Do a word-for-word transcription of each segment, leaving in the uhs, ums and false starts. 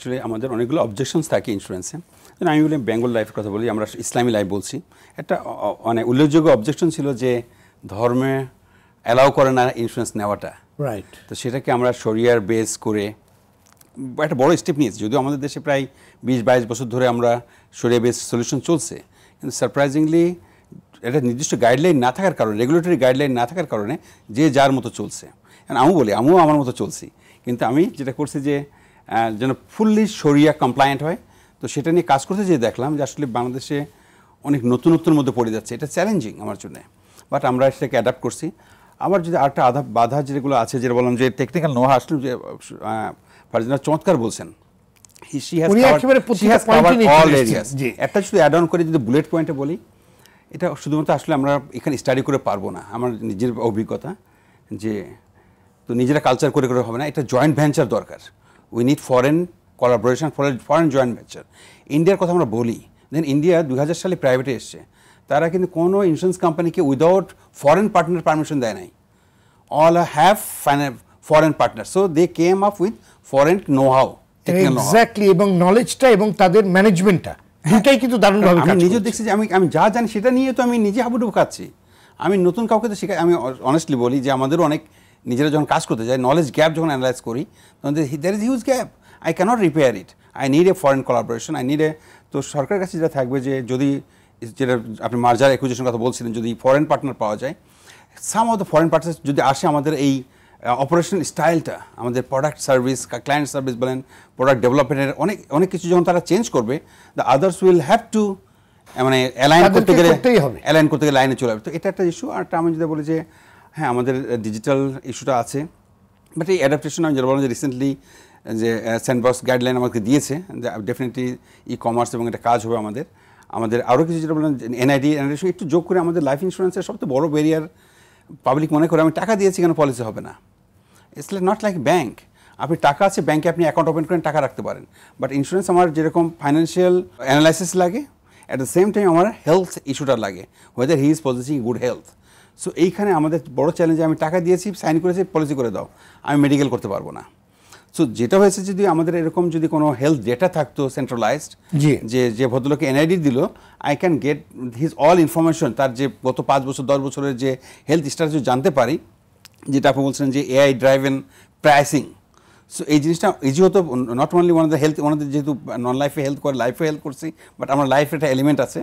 Actually আমাদের অনেকগুলো objections থাকে ইন্স্যুরেন্সে। আমি বলি বেঙ্গল লাইফের কথা বলি, আমরা ইসলামী লাইফ বলছি। একটা মানে উল্লেখযোগ্য অবজেকশন ছিল যে ধর্মে অ্যালাউ করে না ইন্স্যুরেন্স নেওয়াটা, রাইট। তো সেটাকে আমরা শরিয়ার বেস করে একটা বড় স্টেপ নিয়েছি। যদিও আমাদের দেশে প্রায় বিশ বাইশ বছর ধরে আমরা শরিয়া বেস সলিউশন চলছে, কিন্তু সারপ্রাইজিংলি এটা নির্দিষ্ট গাইডলাইন না থাকার কারণে, রেগুলেটরি গাইডলাইন না থাকার কারণে যে যার মতো চলছে। আমিও বলি আমিও আমার মতো চলছি, কিন্তু আমি যেটা করছি যে যেন ফুললি শরিয়া কমপ্লায়েন্ট হয়, তো সেটা নিয়ে কাজ করতে যেয়ে দেখলাম যে আসলে বাংলাদেশে অনেক নতুনত্বের মধ্যে পড়ে যাচ্ছে। এটা চ্যালেঞ্জিং আমার জন্য, বাট আমরা সেটাকে অ্যাডাপ্ট করছি। আবার যদি আরেকটা আধা বাধা যেগুলো আছে, যেটা বললাম যে টেকনিক্যাল নোহা আসলে যে ফারজানা চমৎকার বলছেন, একটা শুধু অ্যাড অন করে যদি বুলেট পয়েন্টে বলি, এটা শুধুমাত্র আসলে আমরা এখানে স্টাডি করে পারবো না। আমার নিজের অভিজ্ঞতা যে তো নিজেরা কালচার করে করে হবে না, এটা জয়েন্ট ভেঞ্চার দরকার। We need foreign collaboration, foreign joint venture. ইন্ডিয়ার কথা আমরা বলি, দেন ইন্ডিয়া দুই হাজার সালে প্রাইভেটে এসছে, তারা কিন্তু কোনো ইন্স্যুরেন্স কোম্পানিকে উইদাউট ফরেন পার্টনার পারমিশন দেয় নাই। All have foreign partner, so they came up with foreign know how, exactly, এবং নলেজটা এবং তাদের ম্যানেজমেন্টটা দুটাই কিন্তু দারুণভাবে কাজ। আমি নিজে দেখছি যে আমি আমি যা জানি সেটা নিয়ে তো আমি নিজে হাবুডুবু খাচ্ছি। আমি নতুন কাউকে তো শেখাই। আমি অনেস্টলি বলি যে আমাদেরও অনেক নিজেরা যখন কাজ করতে যাই, নলেজ গ্যাপ যখন অ্যানালাইজ করি, তখন there is huge gap. I can't repair it, I need a foreign collaboration, I need a. তো সরকারের কাছে যেটা থাকবে যে যদি যেটা আপনি মার্জার অ্যাকুইজিশনের কথা বলছিলেন, যদি ফরেন পার্টনার পাওয়া যায়, some of the foreign partner যদি আসে, আমাদের এই অপারেশন স্টাইলটা, আমাদের প্রোডাক্ট সার্ভিস, ক্লায়েন্ট সার্ভিস বলেন, প্রোডাক্ট ডেভেলপমেন্টের অনেক অনেক কিছু যখন তারা চেঞ্জ করবে, the others will have to মানে অ্যালাইন করতে গেলে অ্যালাইন করতে গেলে লাইনে চলে যাবে। তো এটা একটা ইস্যু। আর আমি যদি বলি যে হ্যাঁ আমাদের ডিজিটাল ইস্যুটা আছে, বাট এই অ্যাডাপ্টেশন আমি যেটা বললাম যে রিসেন্টলি যে স্যান্ডবক্স গাইডলাইন আমাকে দিয়েছে, ডেফিনেটলি ই কমার্স এবং এটা কাজ হবে আমাদের। আমাদের আরও কিছু যেটা বললাম এনআইডি এনআইডি একটু যোগ করে আমাদের লাইফ ইন্স্যুরেন্সের সবচেয়ে বড় ব্যারিয়ার পাবলিক মনে করে আমি টাকা দিয়েছি কেন পলিসি হবে না। It's like not like bank. আপনি টাকা আছে ব্যাঙ্কে, আপনি অ্যাকাউন্ট ওপেন করেন, টাকা রাখতে পারেন, বাট ইন্স্যুরেন্স আমার যেরকম ফাইন্যান্সিয়াল অ্যানালাইসিস লাগে, অ্যাট দ্য সেম টাইম আমার হেলথ ইস্যুটা লাগে, whether he is possessing good health. So এইখানে আমাদের বড় চ্যালেঞ্জ, আমি টাকা দিয়েছি, সাইন করেছি, পলিসি করে দাও, আমি মেডিকেল করতে পারবো না। সো যেটা হয়েছে, যদি আমাদের এরকম যদি কোনো হেলথ ডেটা থাকতো সেন্ট্রালাইজড, যে যে ভদ্রলোকে এনআইডি দিল, I can get his all information, তার যে গত পাঁচ বছর দশ বছরের যে হেলথ স্ট্যাটাস জানতে পারি, যেটা আপনি বলছেন যে এআই ড্রাইভেন প্রাইসিং। সো এই জিনিসটা ইজি হতো, not only one of the health, one of the যেহেতু নন লাইফে হেলথ করে, লাইফে হেলথ করছি, বাট আমার লাইফের একটা এলিমেন্ট আছে।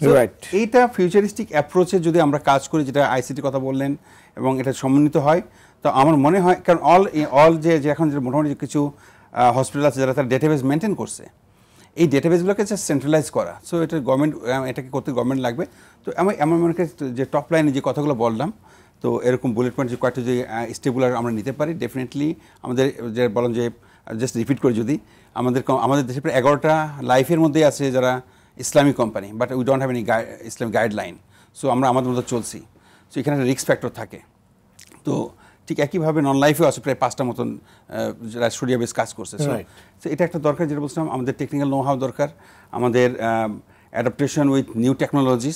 এইটা ফিউচারিস্টিক অ্যাপ্রোচে যদি আমরা কাজ করি, যেটা আইসিটি কথা বললেন, এবং এটা সমন্বিত হয়, তো আমার মনে হয়, কারণ অল অল যে এখন যে মোটামুটি কিছু হসপিটাল আছে যারা তার ডেটাবেস মেনটেন করছে, এই ডেটাবেসগুলোকে জাস্ট সেন্ট্রালাইজ করা। সো এটা গভর্নমেন্ট, এটাকে করতে গভর্নমেন্ট লাগবে। তো আমি আমার মনে করি যে টপ লাইনে যে কথাগুলো বললাম, তো এরকম বুলেট পয়েন্ট যে কয়েকটা যে স্টেবুলার আমরা নিতে পারি, ডেফিনেটলি আমাদের যে বললাম যে জাস্ট রিপিট করে, যদি আমাদের আমাদের দেশে প্রায় এগারোটা লাইফের মধ্যে আছে যারা Islamic company, but we don't have any Islamic guideline. So আমরা আমাদের মতো চলছি। সো এখানে একটা রিস্ক ফ্যাক্টর থাকে। তো ঠিক একইভাবে নন লাইফেও আছে প্রায় পাঁচটা মতন যারা শরিয়া বেস কাজ করছে। সো এটা একটা দরকার, যেটা বলছিলাম, আমাদের টেকনিক্যাল নো হাউ দরকার, আমাদের অ্যাডাপ্টেশন উইথ নিউ টেকনোলজিস।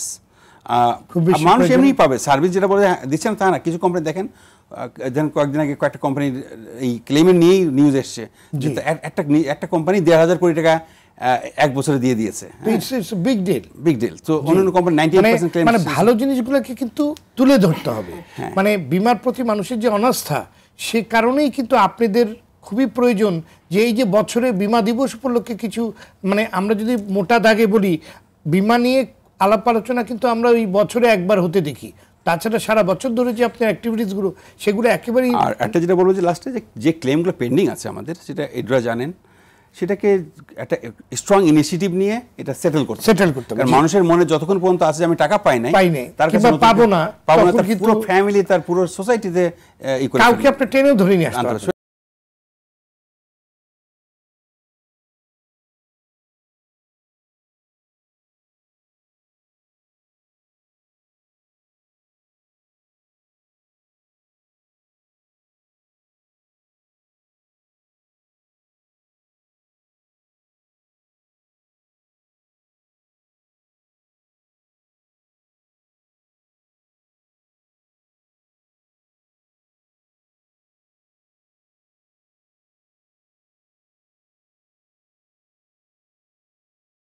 মানুষ এমনি পাবে সার্ভিস, যেটা বলে দিচ্ছেন তা না। কিছু কোম্পানি দেখেন, যেন কয়েকদিন আগে কয়েকটা কোম্পানি এই ক্লেমের নিয়েই নিউজ এসছে, যে একটা একটা কোম্পানি দেড় হাজার কোটি টাকা এক বছরে দিয়ে দিয়েছে। Big deal, big deal. তো অন্যান্য company ninety eight percent claim. মানে ভালো জিনিসগুলোকে কিন্তু তুলে ধরতে হবে। মানে বিমার প্রতি মানুষের যে অনাস্থা, সে কারণেই কিন্তু আপনাদের খুবই প্রয়োজন যে এই যে বছরে বিমা দিবস উপলক্ষে কিছু, মানে আমরা যদি মোটা দাগে বলি, বিমা নিয়ে আলাপ আলোচনা কিন্তু আমরা ওই বছরে একবার হতে দেখি, তাছাড়া সারা বছর ধরে যে আপনার অ্যাক্টিভিটিসগুলো, সেগুলো একেবারেই। আর একটা যেটা বলবো যে লাস্টে যে যে ক্লেমগুলো পেন্ডিং আছে আমাদের, সেটা এডরা জানেন, সেটাকে একটা স্ট্রং ইনিশিয়েটিভ নিয়ে এটা সেটেল করতে সেটেল করতে হবে। মানুষের মনে যতক্ষণ পর্যন্ত আছে আমি টাকা পাই নাই, তার কাছে পাবো না, পাবো না, তার পুরো ফ্যামিলি, তার পুরো সোসাইটিতে কাউকে আপনি টেনেও ধরে নিয়ে আসতে হবে।